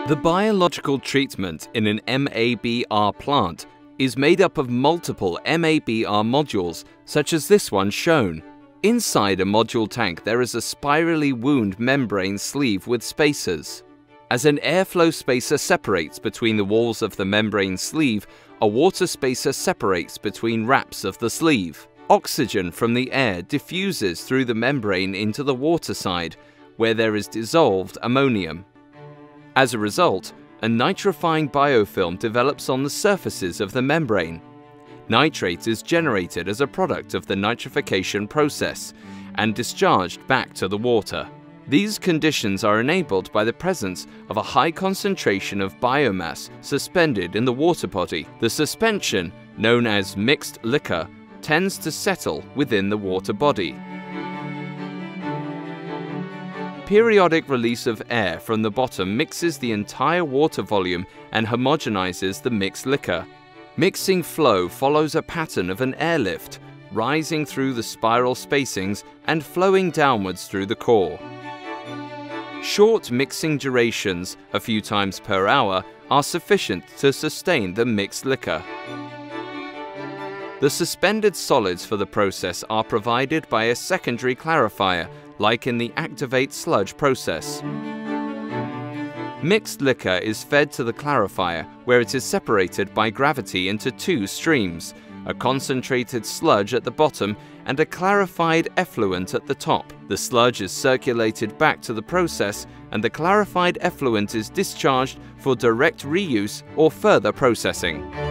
The biological treatment in an MABR plant is made up of multiple MABR modules, such as this one shown. Inside a module tank there is a spirally wound membrane sleeve with spacers. As an airflow spacer separates between the walls of the membrane sleeve, a water spacer separates between wraps of the sleeve. Oxygen from the air diffuses through the membrane into the water side, where there is dissolved ammonium. As a result, a nitrifying biofilm develops on the surfaces of the membrane. Nitrate is generated as a product of the nitrification process and discharged back to the water. These conditions are enabled by the presence of a high concentration of biomass suspended in the water body. The suspension, known as mixed liquor, tends to settle within the water body. Periodic release of air from the bottom mixes the entire water volume and homogenizes the mixed liquor. Mixing flow follows a pattern of an airlift, rising through the spiral spacings and flowing downwards through the core. Short mixing durations, a few times per hour, are sufficient to sustain the mixed liquor. The suspended solids for the process are provided by a secondary clarifier, like in the activate sludge process. Mixed liquor is fed to the clarifier, where it is separated by gravity into two streams, a concentrated sludge at the bottom and a clarified effluent at the top. The sludge is circulated back to the process, and the clarified effluent is discharged for direct reuse or further processing.